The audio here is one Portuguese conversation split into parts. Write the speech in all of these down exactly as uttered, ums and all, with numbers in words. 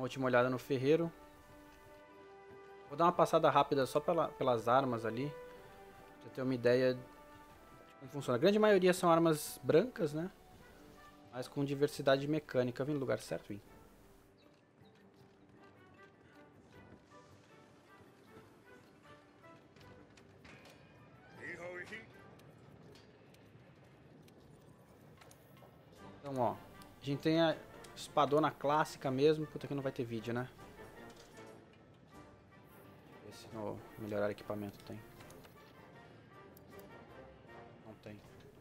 última olhada no ferreiro. Vou dar uma passada rápida só pela, pelas armas ali, pra você ter uma ideia de como funciona. A grande maioria são armas brancas, né? Mas com diversidade mecânica. Vim no lugar certo, vim. Então, ó, a gente tem a espadona clássica mesmo. Puta que não vai ter vídeo, né? Esse no melhorar equipamento tem. Não tem.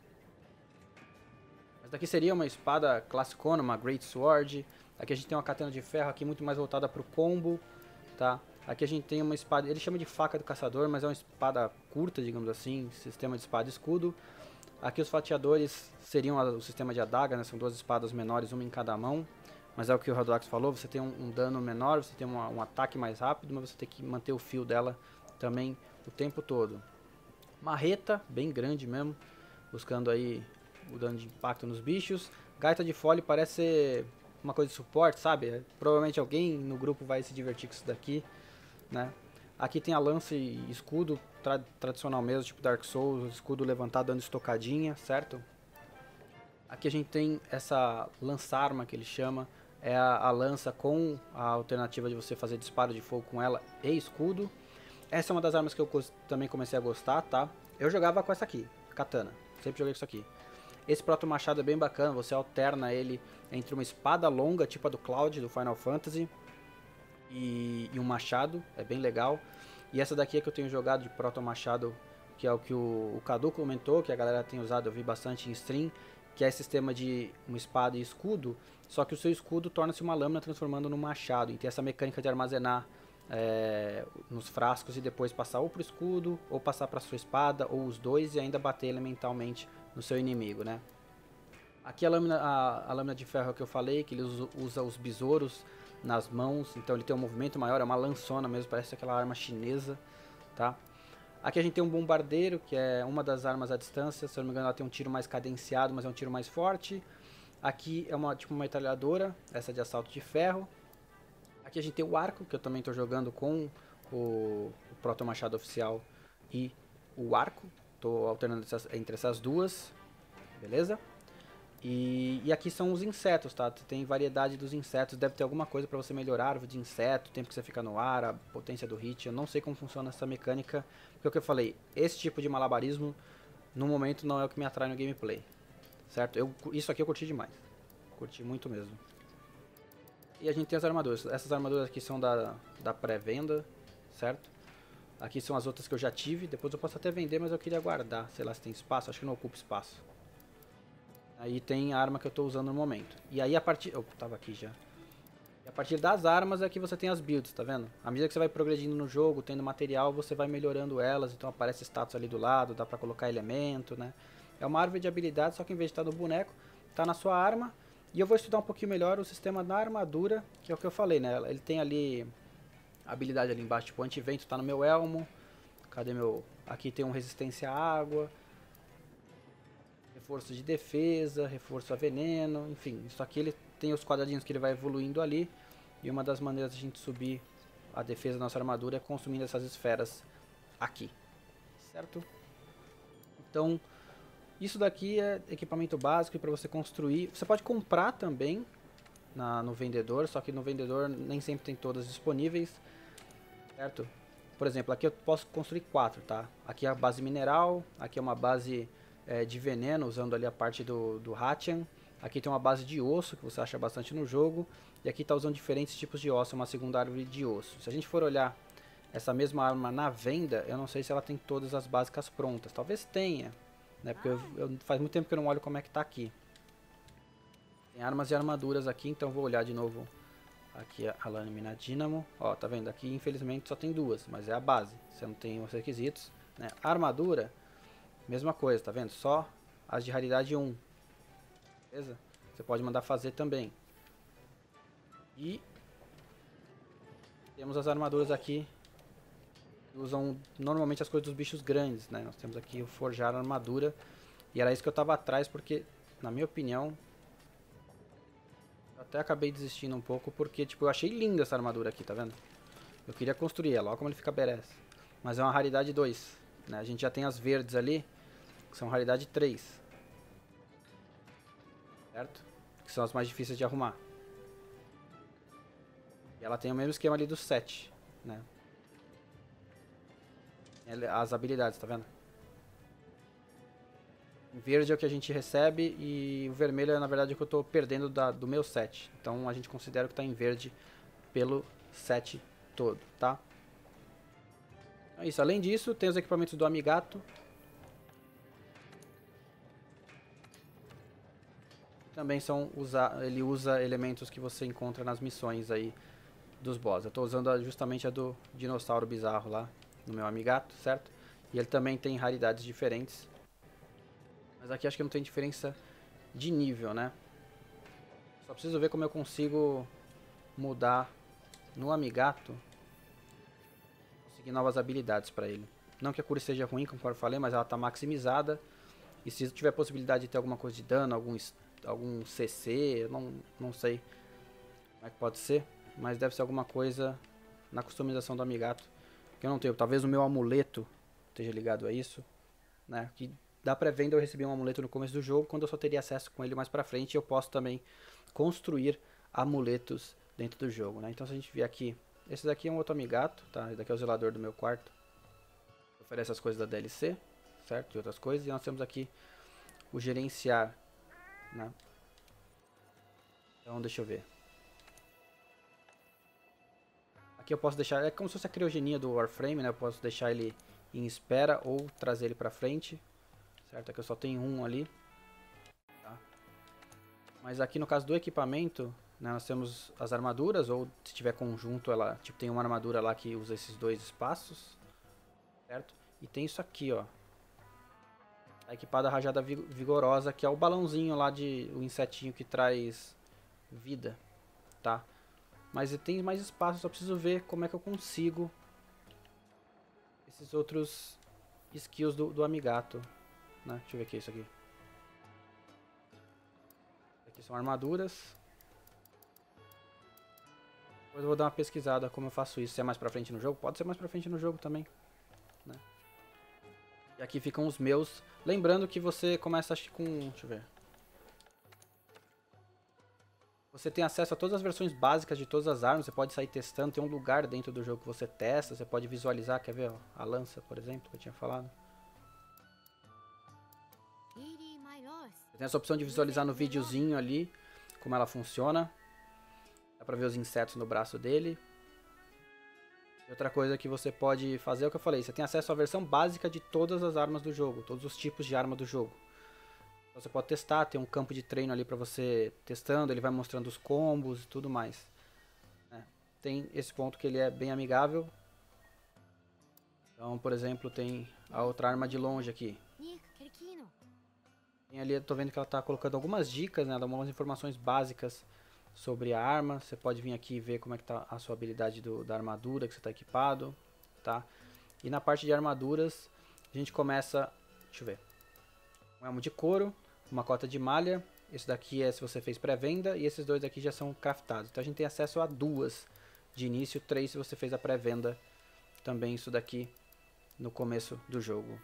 Mas daqui seria uma espada classicona, uma Great Sword. Aqui a gente tem uma katana de ferro aqui muito mais voltada para o combo, tá? Aqui a gente tem uma espada, ele chama de faca do caçador, mas é uma espada curta, digamos assim, sistema de espada e escudo. Aqui os fatiadores seriam o sistema de adaga, né? São duas espadas menores, uma em cada mão. Mas é o que o Radox falou, você tem um, um dano menor, você tem uma, um ataque mais rápido, mas você tem que manter o fio dela também o tempo todo. Marreta, bem grande mesmo, buscando aí o dano de impacto nos bichos. Gaita de fole parece ser uma coisa de suporte, sabe? Provavelmente alguém no grupo vai se divertir com isso daqui, né? Aqui tem a lança e escudo tra tradicional mesmo, tipo Dark Souls, escudo levantado dando estocadinha, certo? Aqui a gente tem essa lança-arma que ele chama, é a, a lança com a alternativa de você fazer disparo de fogo com ela e escudo. Essa é uma das armas que eu também comecei a gostar, tá? Eu jogava com essa aqui, katana, sempre joguei com isso aqui. Esse proto machado é bem bacana, você alterna ele entre uma espada longa, tipo a do Cloud, do Final Fantasy, e, e um machado, é bem legal. E essa daqui é que eu tenho jogado de proto machado, que é o que o, o Cadu comentou, que a galera tem usado, eu vi bastante em stream, que é sistema de uma espada e escudo, só que o seu escudo torna-se uma lâmina transformando num machado, e tem essa mecânica de armazenar é, nos frascos e depois passar ou pro escudo, ou passar para sua espada, ou os dois, e ainda bater elementalmente no seu inimigo, né? Aqui a lâmina, a, a lâmina de ferro que eu falei, que ele usa, usa os besouros nas mãos, então ele tem um movimento maior, é uma lançona mesmo, parece aquela arma chinesa, tá? Aqui a gente tem um bombardeiro, que é uma das armas à distância, se eu não me engano ela tem um tiro mais cadenciado, mas é um tiro mais forte. Aqui é uma tipo uma metralhadora, essa de assalto de ferro. Aqui a gente tem o arco, que eu também estou jogando com o, o proto machado oficial e o arco. Estou alternando essas, entre essas duas, beleza? E, e aqui são os insetos, tá? Tem variedade dos insetos, deve ter alguma coisa para você melhorar a árvore de inseto, o tempo que você fica no ar, a potência do hit. Eu não sei como funciona essa mecânica, porque é o que eu falei, esse tipo de malabarismo no momento não é o que me atrai no gameplay, certo? Eu, isso aqui eu curti demais, curti muito mesmo. E a gente tem as armaduras, essas armaduras aqui são da, da pré-venda, certo? Aqui são as outras que eu já tive, depois eu posso até vender, mas eu queria guardar, sei lá se tem espaço, acho que não ocupa espaço. Aí tem a arma que eu estou usando no momento. E aí a partir... Eu tava aqui já. E a partir das armas é que você tem as builds, tá vendo? À medida que você vai progredindo no jogo, tendo material, você vai melhorando elas. Então aparece status ali do lado, dá pra colocar elemento, né? É uma árvore de habilidades, só que em vez de estar no boneco, tá na sua arma. E eu vou estudar um pouquinho melhor o sistema da armadura, que é o que eu falei, né? Ele tem ali a habilidade ali embaixo, tipo anti-vento tá no meu elmo. Cadê meu... Aqui tem um resistência à água. Reforço de defesa, reforço a veneno, enfim, isso aqui ele tem os quadradinhos que ele vai evoluindo ali, e uma das maneiras de a gente subir a defesa da nossa armadura é consumindo essas esferas aqui, certo? Então, isso daqui é equipamento básico para você construir, você pode comprar também na, no vendedor, só que no vendedor nem sempre tem todas disponíveis, certo? Por exemplo, aqui eu posso construir quatro, tá? Aqui é a base mineral, aqui é uma base... É, de veneno, usando ali a parte do, do Hatian. Aqui tem uma base de osso, que você acha bastante no jogo. E aqui está usando diferentes tipos de osso, uma segunda árvore de osso. Se a gente for olhar essa mesma arma na venda, eu não sei se ela tem todas as básicas prontas. Talvez tenha, né? Porque eu, eu, faz muito tempo que eu não olho como é que está aqui. Tem armas e armaduras aqui, então vou olhar de novo aqui a, a lâmina dínamo. Ó, tá vendo? Aqui infelizmente só tem duas, mas é a base. Você não tem os requisitos, né? A armadura... Mesma coisa, tá vendo? Só as de raridade um. Beleza? Você pode mandar fazer também. E temos as armaduras aqui que usam normalmente as coisas dos bichos grandes, né? Nós temos aqui o forjar armadura. E era isso que eu tava atrás, porque, na minha opinião, eu até acabei desistindo um pouco porque, tipo, eu achei linda essa armadura aqui, tá vendo? Eu queria construir ela, olha como ele fica badass. Mas é uma raridade dois, né? A gente já tem as verdes ali, que são raridade três. Certo? Que são as mais difíceis de arrumar. E ela tem o mesmo esquema ali do sete, né? As habilidades, tá vendo? O verde é o que a gente recebe e o vermelho é na verdade o que eu tô perdendo da, do meu set. Então a gente considera que tá em verde pelo set todo, tá? É isso. Além disso, tem os equipamentos do Amigato. Também são usa, ele usa elementos que você encontra nas missões aí dos boss. Eu tô usando a, justamente a do dinossauro bizarro lá no meu Amigato, certo? E ele também tem raridades diferentes. Mas aqui acho que não tem diferença de nível, né? Só preciso ver como eu consigo mudar no Amigato, conseguir novas habilidades para ele. Não que a cura seja ruim, como eu falei, mas ela está maximizada. E se tiver possibilidade de ter alguma coisa de dano, algum, algum C C, eu não, não sei como é que pode ser. Mas deve ser alguma coisa na customização do Amigato que eu não tenho. Talvez o meu amuleto esteja ligado a isso, né? Que da pré-venda eu recebi um amuleto no começo do jogo, quando eu só teria acesso com ele mais pra frente, eu posso também construir amuletos dentro do jogo, né? Então se a gente vier aqui, esse daqui é um outro Amigato, tá? Esse daqui é o zelador do meu quarto. Oferece as coisas da D L C, certo? E outras coisas. E nós temos aqui o gerenciar, né? Então deixa eu ver. Aqui eu posso deixar, é como se fosse a criogenia do Warframe, né? Eu posso deixar ele em espera ou trazer ele pra frente. Certo? Aqui eu só tenho um ali. Tá? Mas aqui no caso do equipamento, né, nós temos as armaduras, ou se tiver conjunto, ela tipo, tem uma armadura lá que usa esses dois espaços. Certo? E tem isso aqui, ó. A equipada rajada vigorosa, que é o balãozinho lá de o insetinho que traz vida. Tá? Mas tem mais espaço, só preciso ver como é que eu consigo esses outros skills do, do Amigato. Né? Deixa eu ver o que é isso aqui. Aqui são armaduras. Depois eu vou dar uma pesquisada como eu faço isso. Se é mais pra frente no jogo? Pode ser mais pra frente no jogo também. Né? E aqui ficam os meus. Lembrando que você começa acho, com... Deixa eu ver. Você tem acesso a todas as versões básicas de todas as armas. Você pode sair testando. Tem um lugar dentro do jogo que você testa. Você pode visualizar. Quer ver? Ó, a lança, por exemplo, que eu tinha falado. Você tem essa opção de visualizar no videozinho ali como ela funciona. Dá pra ver os insetos no braço dele. E outra coisa que você pode fazer é o que eu falei. Você tem acesso à versão básica de todas as armas do jogo. Todos os tipos de arma do jogo. Então você pode testar. Tem um campo de treino ali pra você testando. Ele vai mostrando os combos e tudo mais. É. Tem esse ponto que ele é bem amigável. Então, por exemplo, tem a outra arma de longe aqui. Tem ali, eu tô vendo que ela tá colocando algumas dicas, né? Algumas informações básicas sobre a arma. Você pode vir aqui e ver como é que tá a sua habilidade do, da armadura que você tá equipado, tá? E na parte de armaduras, a gente começa, deixa eu ver, um elmo de couro, uma cota de malha. Esse daqui é se você fez pré-venda e esses dois aqui já são craftados. Então a gente tem acesso a duas de início, três se você fez a pré-venda. Também isso daqui no começo do jogo.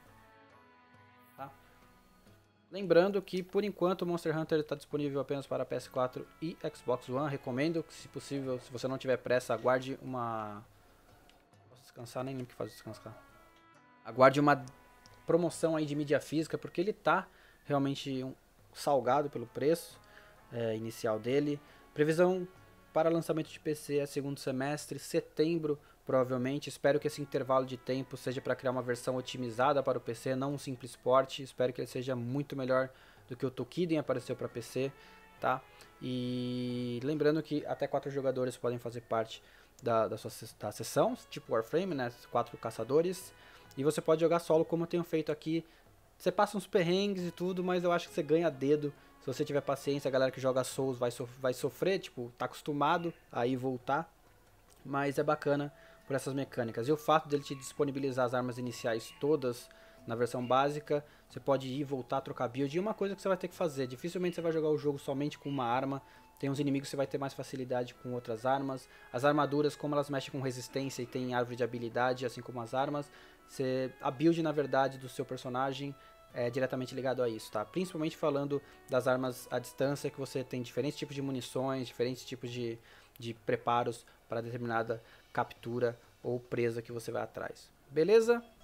Lembrando que, por enquanto, o Monster Hunter está disponível apenas para P S quatro e Xbox One. Recomendo que, se possível, se você não tiver pressa, aguarde uma... Posso descansar? Nem lembro o que faz descansar. Aguarde uma promoção aí de mídia física, porque ele está realmente um salgado pelo preço é, inicial dele. Previsão para lançamento de P C é segundo semestre, setembro, provavelmente. Espero que esse intervalo de tempo seja para criar uma versão otimizada para o P C, não um simples port. Espero que ele seja muito melhor do que o Tokiden apareceu para P C, tá? E lembrando que até quatro jogadores podem fazer parte da, da sua da sessão, tipo Warframe, né? Quatro caçadores. E você pode jogar solo como eu tenho feito aqui. Você passa uns perrengues e tudo, mas eu acho que você ganha dedo. Se você tiver paciência, a galera que joga Souls vai, so vai sofrer, tipo, tá acostumado a ir voltar. Mas é bacana por essas mecânicas. E o fato dele te disponibilizar as armas iniciais todas na versão básica, você pode ir, voltar, trocar build. E uma coisa que você vai ter que fazer, dificilmente você vai jogar o jogo somente com uma arma, Tem uns inimigos que você vai ter mais facilidade com outras armas. As armaduras, como elas mexem com resistência e tem árvore de habilidade, assim como as armas, você, a build, na verdade, do seu personagem é diretamente ligado a isso, tá? Principalmente falando das armas à distância, que você tem diferentes tipos de munições, diferentes tipos de, de preparos para determinada captura ou presa que você vai atrás. Beleza?